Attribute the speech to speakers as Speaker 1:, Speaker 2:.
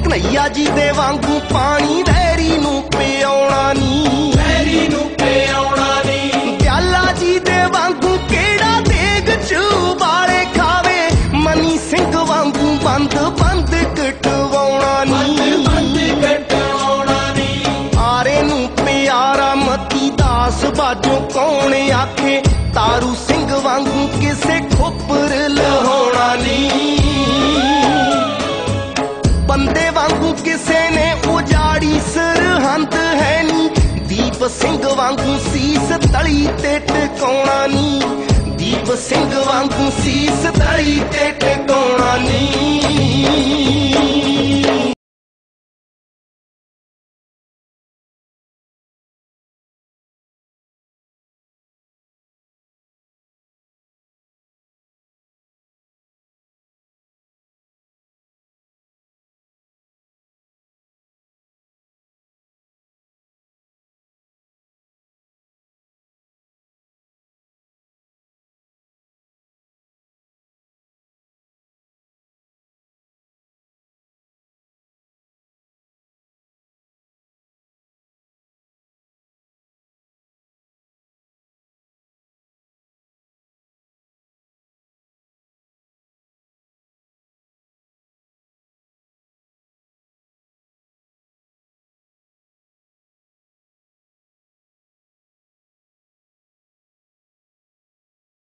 Speaker 1: कन्हैया जी दे वांगू पानी वैरी नू पियाउणा नी,
Speaker 2: वैरी नू पियाउणा नी।
Speaker 1: दयाला जी दे वांगू केड़ा देग च उबाले खावे, मनी सिंह वांगू बंद बंद कटवाउणा नी,
Speaker 2: बंद कटवाउणा नी।
Speaker 1: आरे नू प्यारा मती दास बाजो कौन आखे, तारू सिंह वांगू किसे खोपर लहाउणा नी। बंदे वांगू किसे ने उजाड़ी सरहंद है नी, दीप सिंह वांगू सीस तली ते टिकाउणा नी, दीप सिंह वांगू सीस तली ते टिकाउणा नी।